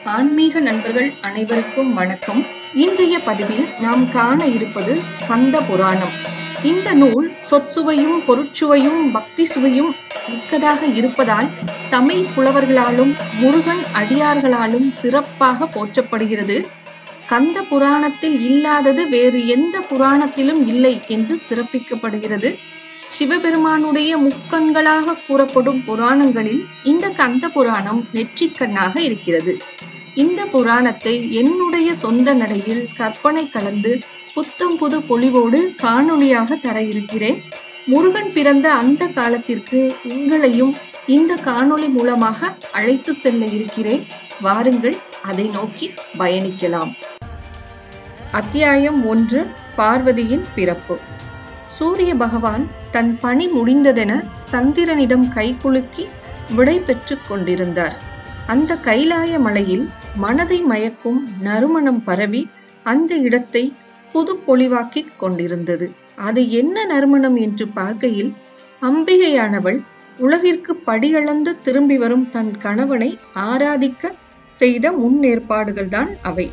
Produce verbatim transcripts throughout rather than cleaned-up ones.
ஆன்மீக நண்பர்கள் அனைவருக்கும் வணக்கம். இன்றைய பதிவில் நாம் காண இருப்பது கந்த புராணம். இந்த நூல் சொற்சுவையும் பொருட்சுவையும் பக்தி சுவையும் மிக்கதாக இருப்பதால் தமிழ் புலவர்களாலும் முருகன் அடியார்களாலும் சிறப்பாக போற்றப்படுகிறது. கந்த புராணத்தில் இல்லாதது வேறு எந்த புராணத்திலும் இல்லை என்று சிறப்பிக்கப்படுகிறது. சிவபெருமானுடைய முக்கண்களாக கூறப்படும் புராணங்களில் இந்த கந்த புராணம் நெற்றிக்கண்ணாக இருக்கிறது. இந்த புராணத்தை என்னுடைய சொந்த நடையில் கற்பனை கலந்து புத்தம் புது பொலிவோடு காணொளியாக தர இருக்கிறேன். முருகன் பிறந்த அந்த காலத்திற்கு உங்களையும் இந்த காணொளி மூலமாக அழைத்து செல்ல இருக்கிறேன். வாருங்கள், அதை நோக்கி பயணிக்கலாம். அத்தியாயம் ஒன்று. பார்வதியின் பிறப்பு. சூரிய பகவான் தன் பணி முடிந்ததென சந்திரனிடம் கைகுலுக்கி விடை பெற்று கொண்டிருந்தார். அந்த கைலாய மலையில் மனதை மயக்கும் நறுமணம் பரவி அந்த இடத்தை புது பொலிவாக்கிக் கொண்டிருந்தது. அது என்ன நறுமணம் என்று பார்க்கையில் அம்பிகையானவள் உலகிற்கு படியளந்து திரும்பி வரும் தன் கணவனை ஆராதிக்க செய்த முன்னேற்பாடுகள்தான் அவை.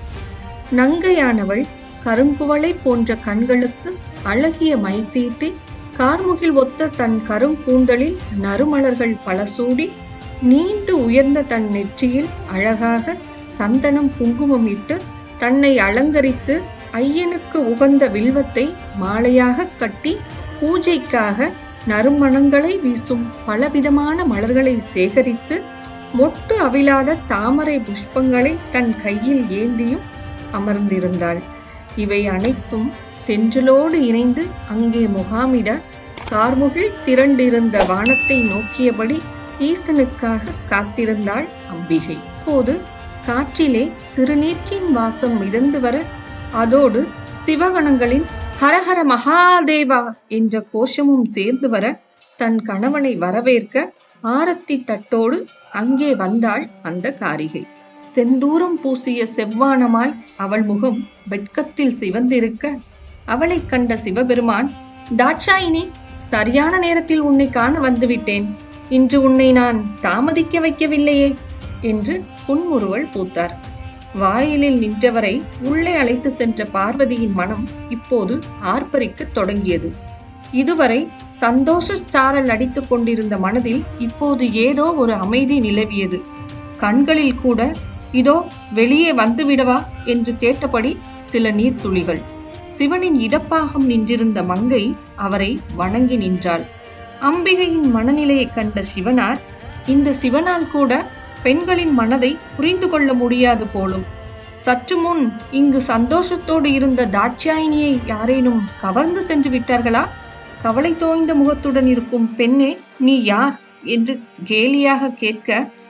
நங்கையானவள் கருங்குவளை போன்ற கண்களுக்கு அழகிய மை தீட்டி கார்முகில் ஒத்த தன் கருங்கூந்தலில் நறுமலர்கள் பல சூடி நீண்டு உயர்ந்த தன் நெற்றியில் அழகாக சந்தனம் குங்குமம் இட்டு தன்னை அலங்கரித்து ஐயனுக்கு உகந்த வில்வத்தை மாலையாக கட்டி பூஜைக்காக நறுமணங்களை வீசும் பலவிதமான மலர்களை சேகரித்து மொட்டு அவிழாத தாமரை புஷ்பங்களை தன் கையில் ஏந்தியும் அமர்ந்திருந்தாள். இவை அனைத்தும் தென்றலோடு இணைந்து அங்கே முகாமிட கார்முகில் திரண்டிருந்த வானத்தை நோக்கியபடி ஈசனுக்காக காத்திருந்தாள் அம்பிகை. இப்போது காற்றிலே திருநீற்றின் வாசம் மிதந்து வர அதோடு சிவகணங்களின் ஹரஹர மகாதேவா என்ற கோஷமும் சேர்ந்து வர தன் கணவனை வரவேற்க ஆரத்தி தட்டோடு அங்கே வந்தாள் அந்த காரிகை. செந்தூரம் பூசிய செவ்வானமாய் அவள் முகம் வெட்கத்தில் சிவந்திருக்க அவளை கண்ட சிவபெருமான், தாட்சாயினி, சரியான நேரத்தில் உன்னை காண வந்துவிட்டேன். இன்று உன்னை நான் தாமதிக்க வைக்கவில்லையே என்று புன்முறுவல் பூத்தார். வாயிலில் நின்றவரை உள்ளே அழைத்து சென்ற பார்வதியின் மனம் இப்போது ஆர்ப்பரிக்க தொடங்கியது. இதுவரை சந்தோஷ சாரல் அடித்து கொண்டிருந்த மனதில் இப்போது ஏதோ ஒரு அமைதி நிலவியது. கண்களில் கூட இதோ வெளியே வந்துவிடவா என்று கேட்டபடி சில நீர்த்துளிகள். சிவனின் இடப்பாகம் நின்றிருந்த மங்கை அவரை வணங்கி நின்றாள். அம்பிகையின் மனநிலையை கண்ட சிவனார், இந்த சிவனால் கூட பெண்களின் மனதை புரிந்து கொள்ள முடியாது போலும். சற்று முன் இங்கு சந்தோஷத்தோடு இருந்த தாட்சாயினியை யாரேனும் கவர்ந்து சென்று விட்டார்களா? கவலை தோய்ந்த முகத்துடன் இருக்கும் பெண்ணே, நீ யார் என்று கேலியாக கேட்க,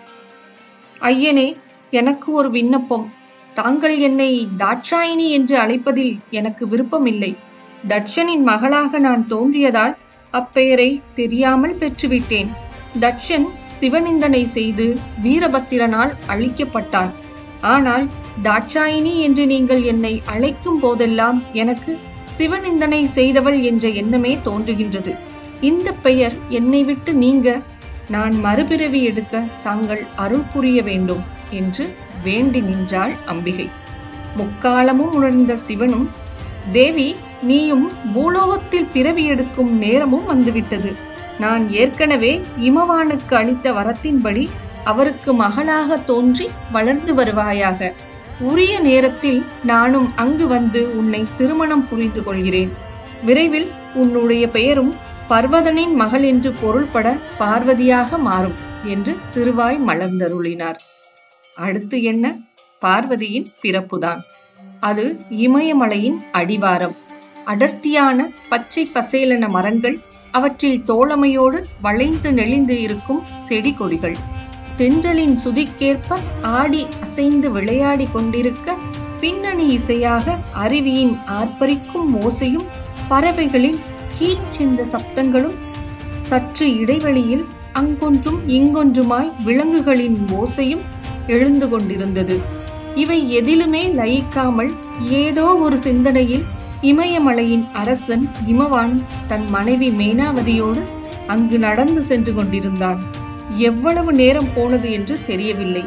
ஐயனே, எனக்கு ஒரு விண்ணப்பம். தாங்கள் என்னை தாட்சாயினி என்று அழைப்பதில் எனக்கு விருப்பமில்லை. தட்சனின் மகளாக நான் தோன்றியதால் அப்பெயரை தெரியாமல் பெற்றுவிட்டேன். தட்சன் சிவநிந்தனை செய்து வீரபத்திரனால் அழிக்கப்பட்டான். ஆனால் தாட்சாயினி என்று நீங்கள் என்னை அழைக்கும் போதெல்லாம் எனக்கு சிவநிந்தனை செய்தவள் என்ற எண்ணமே தோன்றுகின்றது. இந்த பெயர் என்னை விட்டு நீங்க நான் மறுபிறவி எடுக்க தாங்கள் அருள் புரிய வேண்டும் என்று வேண்டி நின்றாள் அம்பிகை. முக்காலமும் உணர்ந்த சிவனும், தேவி, நீயும் பூலோகத்தில் பிறவி எடுக்கும் நேரமும் வந்துவிட்டது. நான் ஏற்கனவே இமவானுக்கு அளித்த வரத்தின்படி அவருக்கு மகளாக தோன்றி வளர்ந்து வருவாயாக. உரிய நேரத்தில் நானும் அங்கு வந்து உன்னை திருமணம் புரிந்து கொள்கிறேன். விரைவில் உன்னுடைய பெயரும் பர்வதனின் மகள் என்று பொருள்பட பார்வதியாக மாறும் என்று திருவாய் மலர்ந்தருளினார். அடுத்து என்ன? பார்வதியின் பிறப்புதான். அது இமயமலையின் அடிவாரம். அடர்த்தியான பச்சை பசேலன மரங்கள், அவற்றில் தோழமையோடு வளைந்து நெளிந்து இருக்கும் செடி கொடிகள், தென்றலின் சுதிக்கேற்ப ஆடி அசைந்து விளையாடி கொண்டிருக்க பின்னணி இசையாக அருவியின் ஆர்ப்பரிக்கும் ஓசையும் பறவைகளின் கீச்சென்ற சப்தங்களும், சற்று இடைவெளியில் அங்கொன்றும் இங்கொன்றுமாய் விலங்குகளின் ஓசையும் எழுந்து கொண்டிருந்தது. இவை எதிலுமே லயிக்காமல் ஏதோ ஒரு சிந்தனையில் இமயமலையின் அரசன் இமவான் தன் மனைவி மேனாவதியோடு அங்கு நடந்து சென்று கொண்டிருந்தான். எவ்வளவு நேரம் போனது என்று தெரியவில்லை.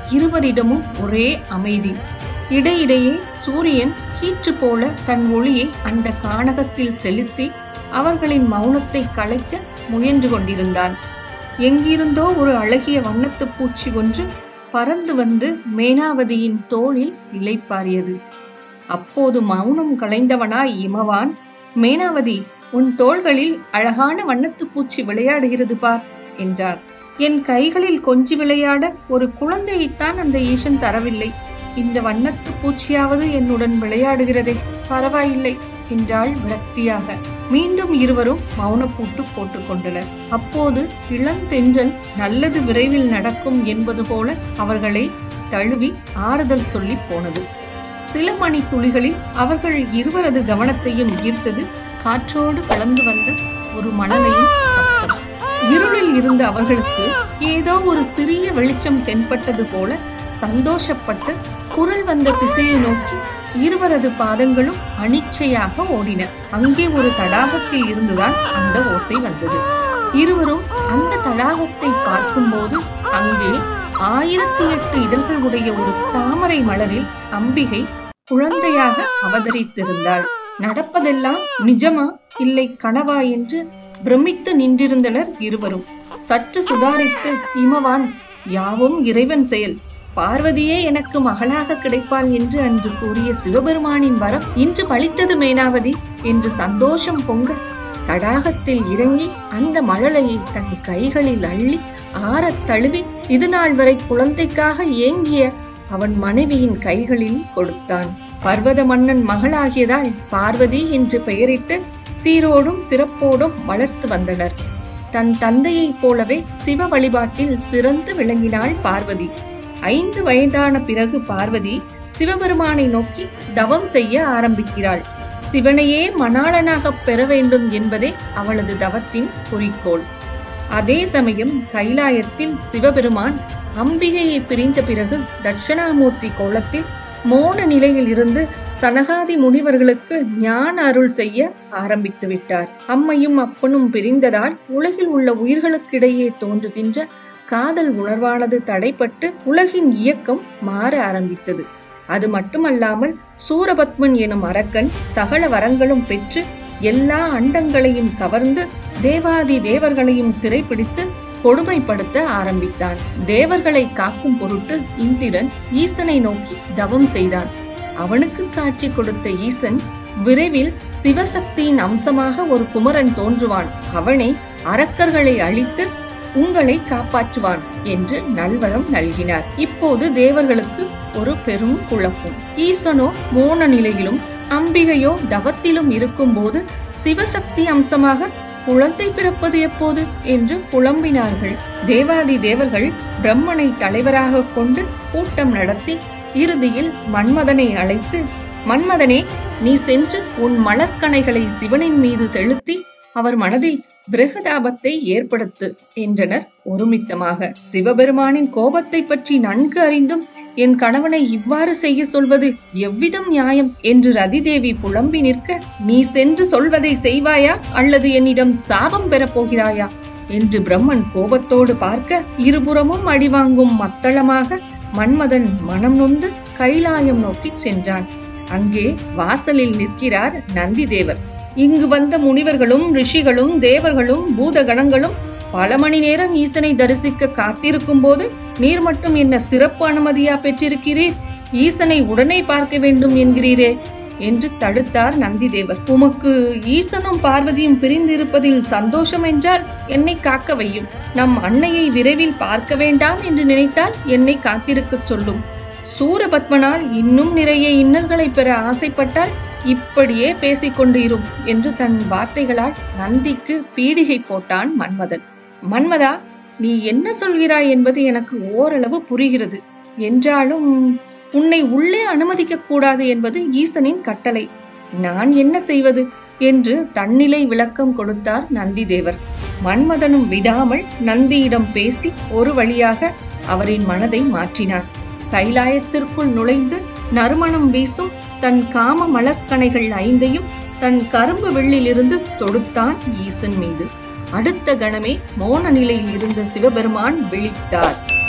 இருவரிடமும் ஒரே அமைதி. இடையிடையே சூரியன் கீற்று போல தன் ஒளியை அந்த கானகத்தில் செலுத்தி அவர்களின் மௌனத்தை கலைக்க முயன்று கொண்டிருந்தான். எங்கிருந்தோ ஒரு அழகிய வண்ணத்து பூச்சி ஒன்று பறந்து வந்து மேனாவதியின் தோளில் இளைப்பாறியது. அப்போது மௌனம் கலைந்தவனாய் இமவான், மேனாவதி, உன் தோள்களில் அழகான வண்ணத்து பூச்சி விளையாடுகிறது பார் என்றார். என் கைகளில் கொஞ்சி விளையாட ஒரு குழந்தையைத்தான் அந்த ஈசன் தரவில்லை. இந்த வண்ணத்து பூச்சியாவது என்னுடன் விளையாடுகிறதே, பரவாயில்லை என்றாள் விரக்தியாக. மீண்டும் இருவரும் மௌனப்பூட்டு போட்டுக் கொண்டனர். அப்போது இளந்தென்றல் நல்லது விரைவில் நடக்கும் என்பது போல அவர்களை தழுவி ஆறுதல் சொல்லி போனது. சில மணி துளிகளில் அவர்கள் இருவரது கவனத்தையும் ஈர்த்தது காற்றோடு கலந்து வந்த ஒரு மணலையின் சத்தம். இருளில் இருந்த அவர்களுக்கு ஏதோ ஒரு சிறிய வெளிச்சம் தென்பட்டது போல சந்தோஷப்பட்டு குரல் வந்த திசையை நோக்கி இருவரது பாதங்களும் அனிச்சையாக ஓடின. அங்கே ஒரு தடாகத்தில் இருந்துதான் அந்த ஓசை வந்தது. இருவரும் அந்த தடாகத்தை பார்க்கும்போது அங்கே ஆயிரத்தி எட்டு இதழ்கள் உடைய ஒரு தாமரை மலரில் அம்பிகை குழந்தையாக அவதரித்திருந்தாள். நடப்பதெல்லாம் நிஜமா இல்லை கனவா என்று பிரமித்து நின்றிருந்தனர் இருவரும். சற்று சுதாரித்து இமவான், யாவும் இறைவன் செயல், பார்வதியே எனக்கு மகளாக கிடைப்பாள் என்று அன்று கூறிய சிவபெருமானின் வரம் இன்று பலித்தது மேனாவதி என்று சந்தோஷம் பொங்க தடாகத்தில் இறங்கி அந்த மழலையை தன் கைகளில் அள்ளி ஆறத் தழுவி இது நாள் வரை குழந்தைக்காக ஏங்கிய அவன் மனைவியின் கைகளில் கொடுத்தான். பர்வத மன்னன் மகளாகியதால் பார்வதி என்று பெயரிட்டு சீரோடும் சிறப்போடும் வளர்த்து வந்தனர். தன் தந்தையைப் போலவே சிவ வழிபாட்டில் சிறந்து விளங்கினாள் பார்வதி. ஐந்து வயதான பிறகு பார்வதி சிவபெருமானை நோக்கி தவம் செய்ய ஆரம்பிக்கிறாள். சிவனையே மணாளனாக பெற வேண்டும் என்பதே அவளது தவத்தின் குறிக்கோள். அதே சமயம் கைலாயத்தில் சிவபெருமான் அம்பிகையை பிரிந்த பிறகு தட்சணாமூர்த்தி கோலத்தில் மோன நிலையில் இருந்து சனகாதி முனிவர்களுக்கு ஞான அருள் செய்ய ஆரம்பித்து விட்டார். அம்மையும் அப்பனும் பிரிந்ததால் உலகில் உள்ள உயிர்களுக்கிடையே தோன்றுகின்ற காதல் உணர்வானது தடைப்பட்டு உலகின் இயக்கம் மாற ஆரம்பித்தது. அது மட்டுமல்லாமல் சூரபத்மன் எனும் அரக்கன் சகல வரங்களும் பெற்று எல்லா அண்டங்களையும் கவர்ந்து தேவாதி தேவர்களையும் சிறைப்பிடித்து கொடுமைப்படுத்த ஆரம்பித்தான். தேவர்களை காக்கும் பொருட்டு இந்திரன் ஈசனை நோக்கி தவம் செய்தான். அவனுக்கு காட்சி கொடுத்த ஈசன், விரைவில் சிவசக்தியின் அம்சமாக ஒரு குமரன் தோன்றுவான், அவனை அரக்கர்களை அழித்து உங்களை காப்பாற்றுவான் என்று நல்வரம் நல்கினார். இப்போது தேவர்களுக்கு ஒரு பெரும் குழப்பம். ஈசனோ மோன நிலையிலும் அம்பிகையோ தவத்திலும் இருக்கும் போது சிவசக்தி அம்சமாக குழந்தை பிறப்பது எப்போது என்று புலம்பினார்கள். தேவாதி தேவர்கள் பிரம்மனை தலைவராக கொண்டு கூட்டம் நடத்தி இறுதியில் மன்மதனை அழைத்து, மன்மதனே, நீ சென்று உன் மலர்கணைகளை சிவனின் மீது செலுத்தி அவர் மனதில் பிரகதாபத்தை ஏற்படுத்து என்றனர் ஒருமித்தமாக. சிவபெருமானின் கோபத்தை பற்றி நன்கு அறிந்தும் என் கணவனை இவ்வாறு செய்ய சொல்வது எவ்விதம் நியாயம் என்று ரதிதேவி புலம்பி நிற்க, நீ சென்று சொல்வதை செய்வாயா அல்லது என்னிடம் சாபம் பெறப் போகிறாயா என்று பிரம்மன் கோபத்தோடு பார்க்க, இருபுறமும் அடிவாங்கும் மத்தளமாக மன்மதன் மனம் நொந்து கைலாயம் நோக்கி சென்றான். அங்கே வாசலில் நிற்கிறார் நந்திதேவர். இங்கு வந்த முனிவர்களும் ரிஷிகளும் தேவர்களும் பூதகணங்களும் பல மணி நேரம் ஈசனை தரிசிக்க காத்திருக்கும் போது நீர் மட்டும் என்ன சிறப்பு அனுமதியா பெற்றிருக்கிறீர்? ஈசனை உடனே பார்க்க வேண்டும் என்கிறீரே என்று தடுத்தார் நந்திதேவர். உமக்கு ஈசனும் பார்வதியும் பிரிந்திருப்பதில் சந்தோஷம் என்றால் என்னை காக்க வையும். நம் அன்னையை விரைவில் பார்க்க வேண்டாம் என்று நினைத்தால் என்னை காத்திருக்க சொல்லும். சூரபத்மனால் இன்னும் நிறைய இன்னல்களை பெற ஆசைப்பட்டால் இப்படியே பேசிக்கொண்டு இரும் என்று தன் வார்த்தைகளால் நந்திக்கு பீடிகை போட்டான் மன்மதன். மன்மதா, நீ என்ன சொல்கிறாய் என்பது எனக்கு ஓரளவு புரிகிறது. என்றாலும் உன்னை உள்ளே அனுமதிக்க கூடாது என்பது ஈசனின் கட்டளை. நான் என்ன செய்வது என்று தன்னிலை விளக்கம் கொடுத்தார் நந்திதேவர். மன்மதனும் விடாமல் நந்தியிடம் பேசி ஒரு வழியாக அவரின் மனதை மாற்றினான். கைலாயத்திற்குள் நுழைந்து நறுமணம் வீசும் தன் காம மலர்கணைகள் ஐந்தையும் தன் கரும்பு வெள்ளிலிருந்து தொடுத்தான் ஈசன் மீது. அடுத்த கணமே மோன நிலையில் இருந்த சிவபெருமான் விழித்தார்.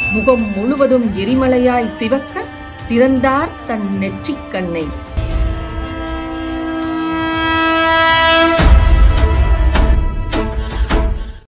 முகம் முழுவதும் எரிமலையாய் சிவக்க திறந்தார் தன் நெற்றிக் கண்ணை.